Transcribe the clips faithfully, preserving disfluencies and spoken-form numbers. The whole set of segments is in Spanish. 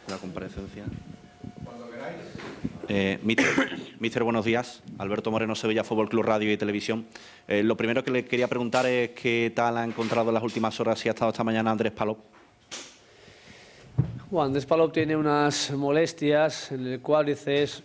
la comparecencia. Cuando queráis. Eh, mister, mister, buenos días. Alberto Moreno, Sevilla Fútbol Club Radio y Televisión. Eh, lo primero que le quería preguntar es qué tal ha encontrado en las últimas horas, si ha estado esta mañana Andrés Palop. Bueno, Andrés Palop tiene unas molestias en el cuádriceps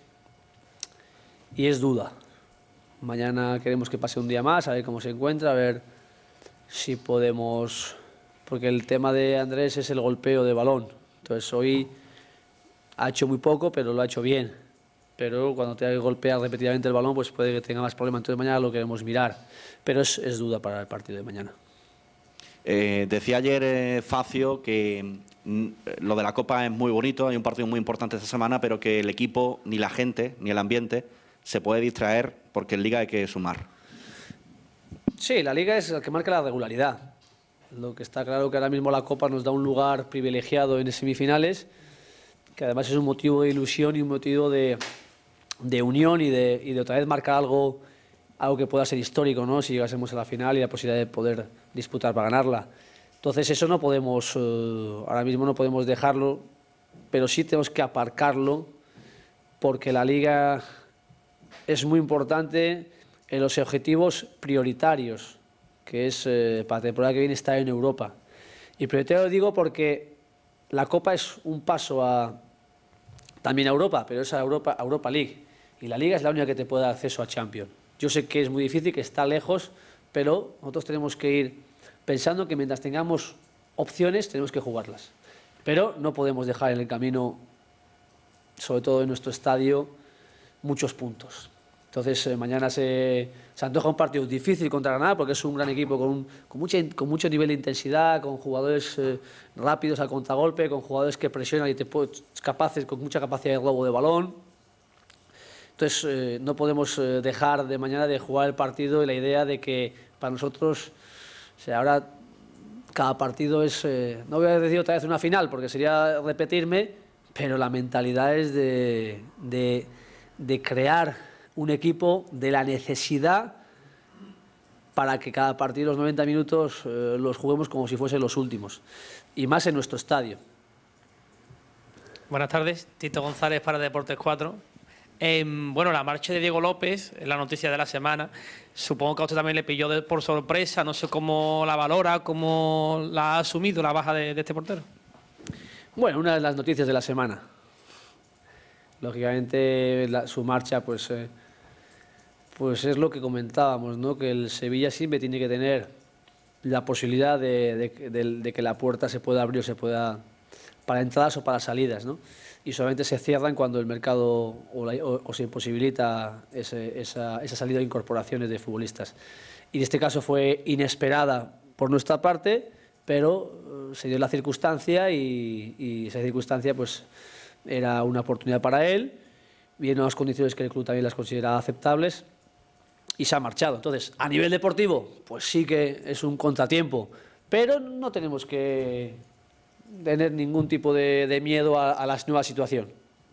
y es duda. Mañana queremos que pase un día más, a ver cómo se encuentra, a ver si podemos... Porque el tema de Andrés es el golpeo de balón. Entonces hoy ha hecho muy poco, pero lo ha hecho bien. Pero cuando tenga que golpear repetidamente el balón, pues puede que tenga más problemas. Entonces mañana lo queremos mirar. Pero es, es duda para el partido de mañana. Eh, decía ayer eh, Facio que mm, lo de la Copa es muy bonito, hay un partido muy importante esta semana, pero que el equipo, ni la gente, ni el ambiente se puede distraer porque en Liga hay que sumar. Sí, la Liga es la que marca la regularidad. Lo que está claro que ahora mismo la Copa nos da un lugar privilegiado en semifinales, que además es un motivo de ilusión y un motivo de, de unión y de, y de otra vez marcar algo, algo que pueda ser histórico, ¿no? Si llegásemos a la final y la posibilidad de poder disputar para ganarla. Entonces eso no podemos, eh, ahora mismo no podemos dejarlo, pero sí tenemos que aparcarlo porque la Liga es muy importante en los objetivos prioritarios, que es eh, para la temporada que viene estar en Europa. Y prioritario lo digo porque la Copa es un paso a, también a Europa, pero es a Europa, a Europa League. Y la Liga es la única que te puede dar acceso a Champions. Yo sé que es muy difícil, que está lejos, pero nosotros tenemos que ir pensando que mientras tengamos opciones tenemos que jugarlas. Pero no podemos dejar en el camino, sobre todo en nuestro estadio, muchos puntos. Entonces eh, mañana se, se antoja un partido difícil contra Granada porque es un gran equipo con, un, con, mucha, con mucho nivel de intensidad, con jugadores eh, rápidos al contragolpe, con jugadores que presionan y te capaces, con mucha capacidad de robo de balón. Entonces eh, no podemos eh, dejar de mañana de jugar el partido y la idea de que para nosotros, o sea, ahora cada partido es, eh, no voy a decir otra vez una final porque sería repetirme, pero la mentalidad es de, de, de crear un equipo de la necesidad para que cada partido, los noventa minutos, eh, los juguemos como si fuesen los últimos. Y más en nuestro estadio. Buenas tardes, Tito González para Deportes cuatro. Eh, bueno, la marcha de Diego López es la noticia de la semana. Supongo que a usted también le pilló de, por sorpresa. No sé cómo la valora, cómo la ha asumido la baja de, de este portero. Bueno, una de las noticias de la semana. Lógicamente, la, su marcha, pues... Eh, Pues es lo que comentábamos, ¿no? Que el Sevilla siempre tiene que tener la posibilidad de, de, de, de que la puerta se pueda abrir o se pueda para entradas o para salidas, ¿no? Y solamente se cierran cuando el mercado o, la, o, o se imposibilita ese, esa, esa salida de incorporaciones de futbolistas. Y en este caso fue inesperada por nuestra parte, pero uh, se dio la circunstancia y, y esa circunstancia pues era una oportunidad para él, vienen unas condiciones que el club también las consideraba aceptables. Y se ha marchado. Entonces, a nivel deportivo, pues sí que es un contratiempo, pero no tenemos que tener ningún tipo de, de miedo a, a la nueva situación.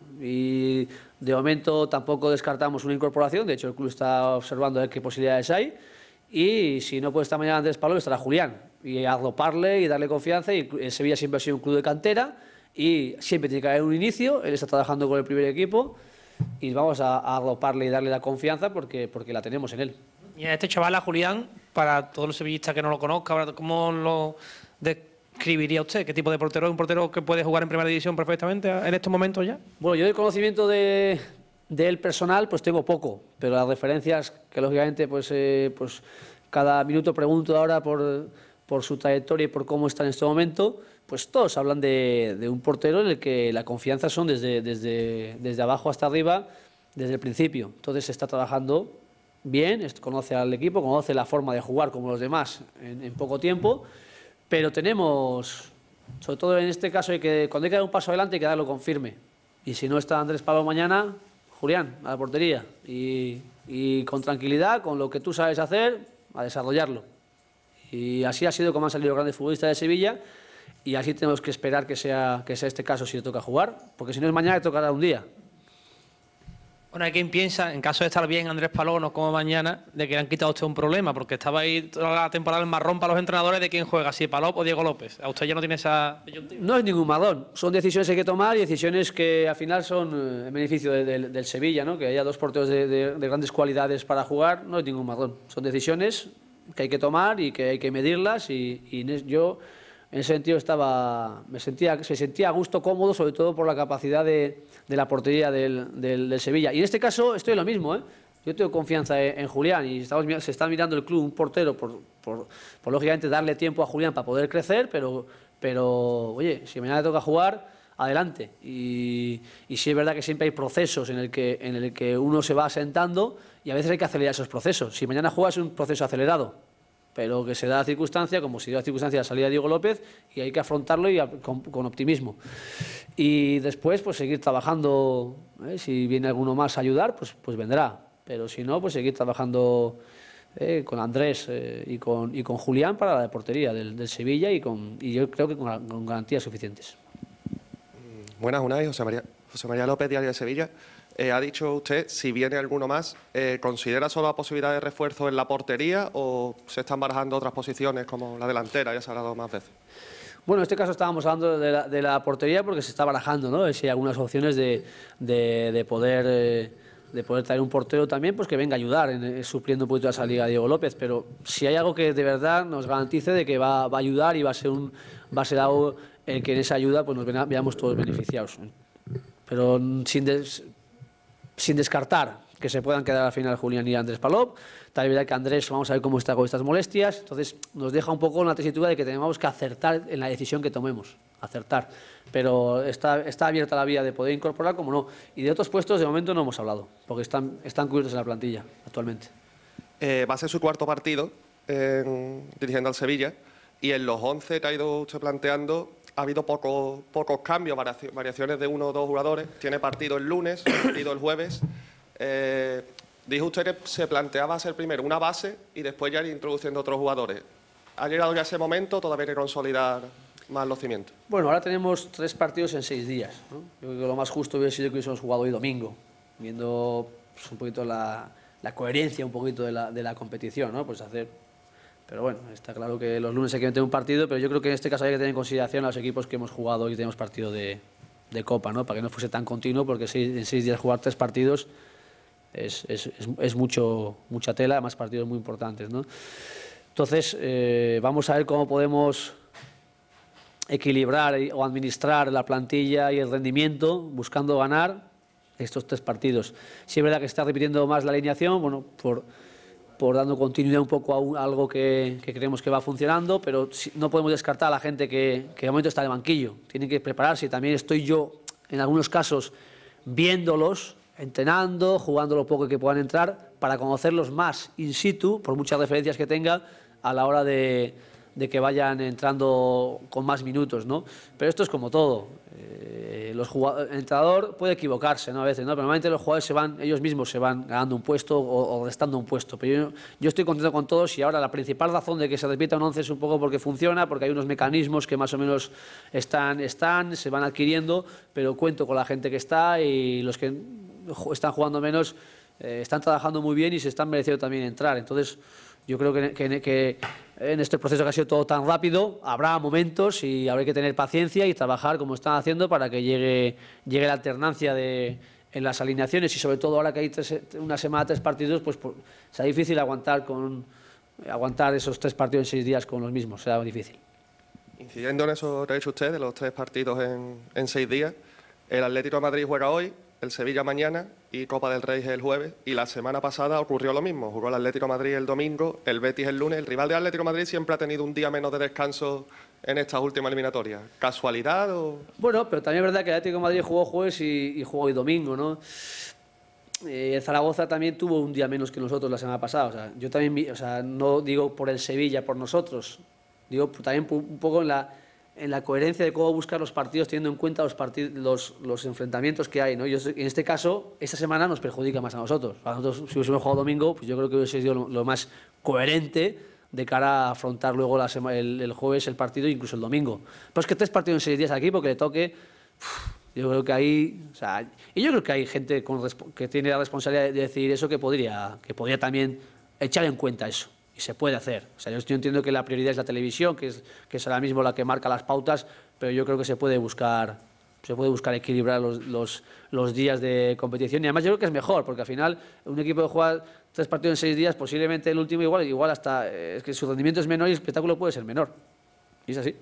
Y de momento tampoco descartamos una incorporación, de hecho el club está observando a ver qué posibilidades hay, y si no puede estar mañana Andrés Palop, estará Julián, y arroparle y darle confianza, y el Sevilla siempre ha sido un club de cantera, y siempre tiene que haber un inicio, él está trabajando con el primer equipo, y vamos a, a arroparle y darle la confianza porque, porque la tenemos en él. Y a este chaval, a Julián, para todos los sevillistas que no lo conozcan, ¿cómo lo describiría usted? ¿Qué tipo de portero es? ¿Un portero que puede jugar en primera división perfectamente en estos momentos ya? Bueno, yo de conocimiento de, de él personal pues tengo poco, pero las referencias que lógicamente pues, eh, pues cada minuto pregunto ahora por, por su trayectoria y por cómo está en este momento, pues todos hablan de, de un portero en el que la confianza son desde, desde, desde abajo hasta arriba, desde el principio. Entonces se está trabajando bien, conoce al equipo, conoce la forma de jugar como los demás en, en poco tiempo, pero tenemos, sobre todo en este caso, hay que, cuando hay que dar un paso adelante hay que darlo con firme. Y si no está Andrés Palop mañana, Julián, a la portería. Y, y con tranquilidad, con lo que tú sabes hacer, a desarrollarlo. Y así ha sido como han salido los grandes futbolistas de Sevilla. Y así tenemos que esperar que sea, que sea este caso si le toca jugar, porque si no es mañana, le tocará un día. Bueno, hay quien piensa, en caso de estar bien Andrés Paló, no como mañana, de que le han quitado a usted un problema, porque estaba ahí toda la temporada el marrón para los entrenadores de quién juega, si Paló o Diego López. A usted ya no tiene esa disyuntiva. No es ningún marrón, son decisiones que hay que tomar y decisiones que al final son eh, en beneficio de, de, del Sevilla, ¿no? Que haya dos porteros de, de, de grandes cualidades para jugar, no es ningún marrón. Son decisiones que hay que tomar y que hay que medirlas y, y yo en ese sentido estaba, me sentía, se sentía a gusto, cómodo, sobre todo por la capacidad de, de la portería del, del, del Sevilla. Y en este caso estoy lo mismo, ¿eh? Yo tengo confianza en, en Julián y estamos, se está mirando el club un portero por, por, por lógicamente darle tiempo a Julián para poder crecer, pero, pero oye, si mañana toca jugar, adelante. Y, y sí es verdad que siempre hay procesos en el, que, en el que uno se va asentando y a veces hay que acelerar esos procesos. Si mañana juegas es un proceso acelerado, pero que se da la circunstancia, como se dio la circunstancia de la salida de Diego López, y hay que afrontarlo y a, con, con optimismo. Y después, pues seguir trabajando, ¿eh? Si viene alguno más a ayudar, pues, pues vendrá. Pero si no, pues seguir trabajando eh, con Andrés eh, y, con, y con Julián para la portería del, del Sevilla y, con, y yo creo que con, con garantías suficientes. Buenas, Unai, José María, José María López, Diario de Sevilla. Eh, ha dicho usted, si viene alguno más, eh, ¿considera solo la posibilidad de refuerzo en la portería o se están barajando otras posiciones como la delantera? Ya se ha hablado más veces. Bueno, en este caso estábamos hablando de la, de la portería porque se está barajando, ¿no? Si hay algunas opciones de, de, de, poder, eh, de poder traer un portero también, pues que venga a ayudar, en, en, supliendo un poquito la salida de Diego López. Pero si hay algo que de verdad nos garantice de que va, va a ayudar y va a ser, un, va a ser algo el que en esa ayuda pues nos veamos todos beneficiados. Pero sin... Des, sin descartar que se puedan quedar al final Julián y Andrés Palop. Tal vez que Andrés, vamos a ver cómo está con estas molestias. Entonces nos deja un poco en la tesitura de que tenemos que acertar en la decisión que tomemos. Acertar. Pero está, está abierta la vía de poder incorporar, como no. Y de otros puestos de momento no hemos hablado, porque están, están cubiertos en la plantilla actualmente. Eh, va a ser su cuarto partido eh, dirigiendo al Sevilla y en los once que ha ido usted planteando ha habido pocos, pocos cambios, variaciones de uno o dos jugadores. Tiene partido el lunes, partido el jueves. Eh, dijo usted que se planteaba hacer primero una base y después ya ir introduciendo otros jugadores. ¿Ha llegado ya ese momento o todavía hay que consolidar más los cimientos? Bueno, ahora tenemos tres partidos en seis días, ¿no? Yo creo que lo más justo hubiera sido que hubiésemos jugado hoy domingo, viendo pues, un poquito la, la coherencia un poquito de la, de la competición, ¿no? Pues hacer... Pero bueno, está claro que los lunes hay que meter un partido, pero yo creo que en este caso hay que tener en consideración a los equipos que hemos jugado y tenemos partido de, de Copa, ¿no? Para que no fuese tan continuo, porque seis, en seis días jugar tres partidos es, es, es, es mucho, mucha tela, además partidos muy importantes, ¿no? Entonces, eh, vamos a ver cómo podemos equilibrar o administrar la plantilla y el rendimiento, buscando ganar estos tres partidos. Si es verdad que se está repitiendo más la alineación, bueno, por... por dando continuidad un poco a, un, a algo que, que creemos que va funcionando, pero si, no podemos descartar a la gente que, que de momento está de banquillo. Tienen que prepararse. También estoy yo, en algunos casos, viéndolos, entrenando, jugando lo poco que puedan entrar, para conocerlos más in situ, por muchas referencias que tenga, a la hora de, de que vayan entrando con más minutos, ¿no? Pero esto es como todo. Eh, los el entrenador puede equivocarse, ¿no? A veces, ¿no? Pero normalmente los jugadores se van, ellos mismos se van ganando un puesto o, o restando un puesto. Pero yo, yo estoy contento con todos y ahora la principal razón de que se repita un once es un poco porque funciona, porque hay unos mecanismos que más o menos están, están, se van adquiriendo, pero cuento con la gente que está y los que están jugando menos eh, están trabajando muy bien y se están mereciendo también entrar. Entonces, yo creo que, que, que en este proceso que ha sido todo tan rápido, habrá momentos y habrá que tener paciencia y trabajar como están haciendo para que llegue, llegue la alternancia de, en las alineaciones y sobre todo ahora que hay tres, una semana, tres partidos, pues, pues será difícil aguantar, con, aguantar esos tres partidos en seis días con los mismos, será difícil. Incidiendo en eso que ha dicho usted, de los tres partidos en, en seis días, el Atlético de Madrid juega hoy, el Sevilla mañana y Copa del Rey el jueves. Y la semana pasada ocurrió lo mismo. Jugó el Atlético de Madrid el domingo, el Betis el lunes. El rival del Atlético de Madrid siempre ha tenido un día menos de descanso en estas últimas eliminatorias. ¿Casualidad o...? Bueno, pero también es verdad que el Atlético de Madrid jugó jueves y, y jugó hoy domingo, ¿no? Eh, Zaragoza también tuvo un día menos que nosotros la semana pasada. O sea, yo también, vi, o sea, no digo por el Sevilla, por nosotros. Digo también un poco en la... en la coherencia de cómo buscar los partidos teniendo en cuenta los, partidos, los, los enfrentamientos que hay, ¿no? Yo, en este caso, esta semana nos perjudica más a nosotros. A nosotros, si hubiésemos jugado domingo, pues yo creo que hubiese sido lo, lo más coherente de cara a afrontar luego la sema, el, el jueves el partido e incluso el domingo. Pero es que tres partidos en seis días aquí, porque le toque... Uf, Yo creo que ahí, o sea, y yo creo que hay gente con, que tiene la responsabilidad de decir eso que podría, que podría también echar en cuenta eso. Y se puede hacer. O sea, yo, yo entiendo que la prioridad es la televisión, que es, que es ahora mismo la que marca las pautas, pero yo creo que se puede buscar, se puede buscar equilibrar los, los, los días de competición. Y además yo creo que es mejor, porque al final un equipo que juega tres partidos en seis días, posiblemente el último igual, igual hasta es que su rendimiento es menor y el espectáculo puede ser menor. Y es así.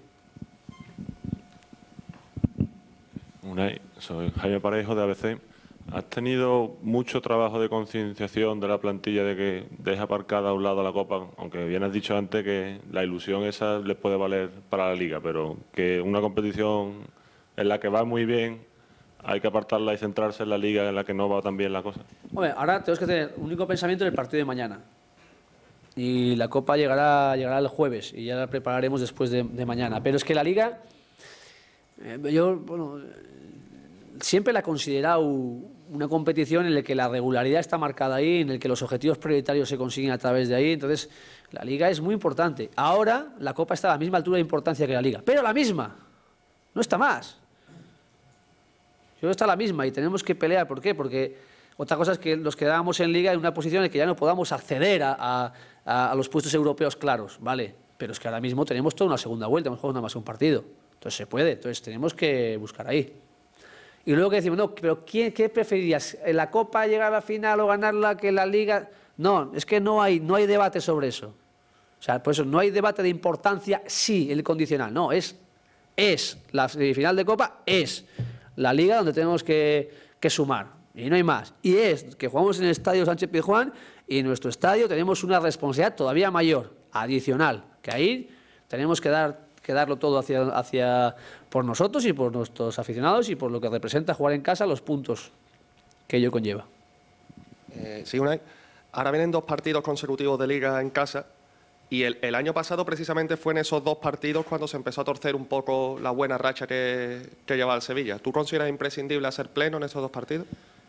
Unai, soy Jaime Parejo de A B C. ¿Has tenido mucho trabajo de concienciación de la plantilla de que deja aparcada a un lado la Copa? Aunque bien has dicho antes que la ilusión esa les puede valer para la Liga, pero que una competición en la que va muy bien hay que apartarla y centrarse en la Liga en la que no va tan bien la cosa. Hombre, ahora tenemos que tener un único pensamiento en el partido de mañana. Y la Copa llegará, llegará el jueves y ya la prepararemos después de, de mañana. Pero es que la Liga, eh, yo, bueno, siempre la he considerado una competición en la que la regularidad está marcada ahí, en la que los objetivos prioritarios se consiguen a través de ahí. Entonces, la Liga es muy importante. Ahora, la Copa está a la misma altura de importancia que la Liga, pero la misma, no está más. Yo creo que está la misma y tenemos que pelear. ¿Por qué? Porque otra cosa es que nos quedábamos en Liga en una posición en la que ya no podamos acceder a, a, a los puestos europeos claros, ¿vale? Pero es que ahora mismo tenemos toda una segunda vuelta, hemos jugado nada más un partido. Entonces se puede, entonces tenemos que buscar ahí. Y luego que decimos, no, pero ¿quién, ¿qué preferirías? ¿En la Copa llegar a la final o ganarla que en la Liga? No, es que no hay, no hay debate sobre eso. O sea, por eso no hay debate de importancia, sí, el condicional. No, es, es la semifinal de Copa, es la Liga donde tenemos que, que sumar. Y no hay más. Y es que jugamos en el Estadio Sánchez Pizjuán y en nuestro estadio tenemos una responsabilidad todavía mayor, adicional, que ahí tenemos que dar que darlo todo hacia, hacia por nosotros y por nuestros aficionados y por lo que representa jugar en casa, los puntos que ello conlleva. Eh, sí, Unai. Ahora vienen dos partidos consecutivos de Liga en casa y el, el año pasado precisamente fue en esos dos partidos cuando se empezó a torcer un poco la buena racha que, que llevaba el Sevilla. ¿Tú consideras imprescindible hacer pleno en esos dos partidos?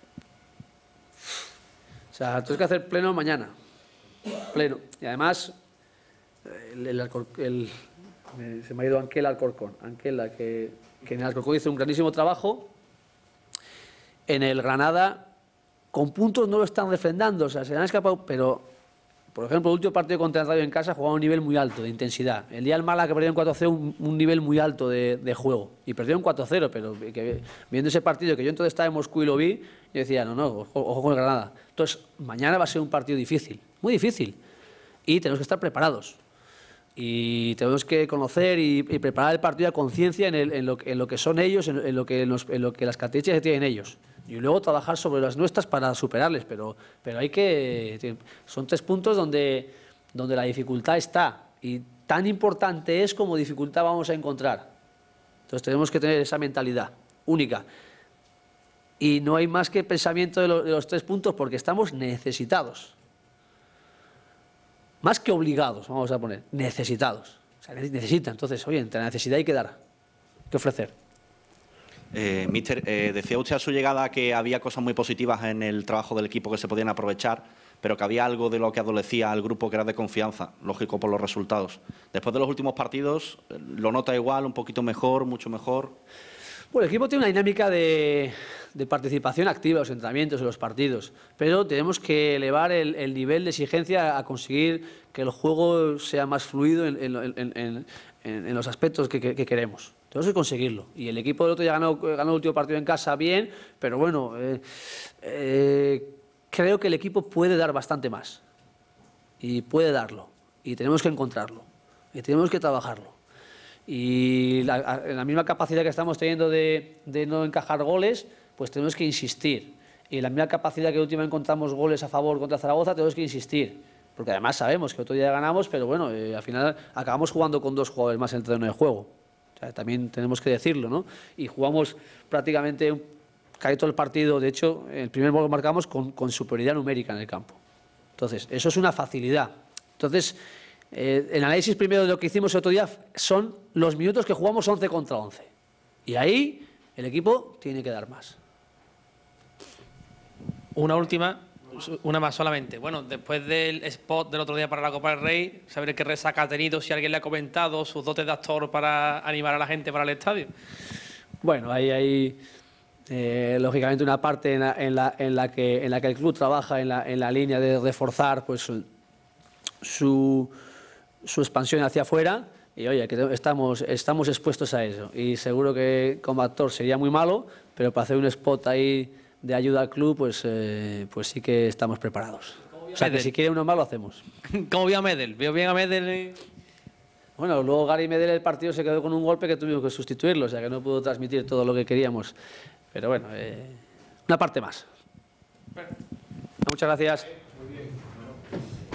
O sea, tienes que hacer pleno mañana. Pleno. Y además, el, el, el Me, se me ha ido Anquela Alcorcón. Anquela, que, que en el Alcorcón hizo un grandísimo trabajo. En el Granada, con puntos no lo están refrendando, o sea, se han escapado, pero, por ejemplo, el último partido contra el Rayo en casa jugaba a un nivel muy alto de intensidad. El día del Málaga que perdió en cuatro cero, un, un nivel muy alto de, de juego. Y perdió en cuatro cero, pero que, viendo ese partido, que yo entonces estaba en Moscú y lo vi, yo decía, no, no, ojo, ojo con el Granada. Entonces, mañana va a ser un partido difícil, muy difícil. Y tenemos que estar preparados. Y tenemos que conocer y, y preparar el partido a conciencia en, en, lo, en lo que son ellos, en, en, lo que, en, los, en lo que las características que tienen ellos. Y luego trabajar sobre las nuestras para superarles. Pero, pero hay que... Son tres puntos donde, donde la dificultad está. Y tan importante es como dificultad vamos a encontrar. Entonces tenemos que tener esa mentalidad única. Y no hay más que pensamiento de, lo, de los tres puntos porque estamos necesitados. Más que obligados, vamos a poner, necesitados. O sea, necesitan. Entonces, oye, entre la necesidad hay que dar, que ofrecer. Eh, Mister, eh, decía usted a su llegada que había cosas muy positivas en el trabajo del equipo que se podían aprovechar, pero que había algo de lo que adolecía al grupo que era de confianza, lógico por los resultados. Después de los últimos partidos, ¿lo nota igual, un poquito mejor, mucho mejor? Bueno, el equipo tiene una dinámica de, de participación activa en los entrenamientos, en los partidos, pero tenemos que elevar el, el nivel de exigencia a conseguir que el juego sea más fluido en, en, en, en, en los aspectos que, que, que queremos. Tenemos que conseguirlo. Y el equipo del otro día ganó, ganó el último partido en casa bien, pero bueno, eh, eh, creo que el equipo puede dar bastante más. Y puede darlo. Y tenemos que encontrarlo. Y tenemos que trabajarlo. Y la, en la misma capacidad que estamos teniendo de, de no encajar goles, pues tenemos que insistir. Y en la misma capacidad que últimamente encontramos goles a favor contra Zaragoza, tenemos que insistir. Porque además sabemos que otro día ganamos, pero bueno, eh, al final acabamos jugando con dos jugadores más en el terreno de juego. O sea, también tenemos que decirlo, ¿no? Y jugamos prácticamente casi todo el partido. De hecho, el primer gol lo marcamos con, con superioridad numérica en el campo. Entonces, eso es una facilidad. Entonces, Eh, el análisis primero de lo que hicimos el otro día son los minutos que jugamos once contra once. Y ahí el equipo tiene que dar más. Una última, una más solamente. Bueno, después del spot del otro día para la Copa del Rey, saber qué resaca ha tenido, si alguien le ha comentado sus dotes de actor para animar a la gente para el estadio. Bueno, ahí hay... Eh, lógicamente una parte en la, en, la, en, la que, en la que el club trabaja en la, en la línea de reforzar pues, su, su expansión hacia afuera y oye, que estamos, estamos expuestos a eso y seguro que como actor sería muy malo, pero para hacer un spot ahí de ayuda al club pues, eh, pues sí que estamos preparados. O sea, que si quiere uno más lo hacemos. ¿Cómo vio a Medel? ¿Vio bien a Medel? Bueno, luego Gary Medel el partido se quedó con un golpe que tuvimos que sustituirlo, o sea que no pudo transmitir todo lo que queríamos. Pero bueno, eh, una parte más. Muchas gracias.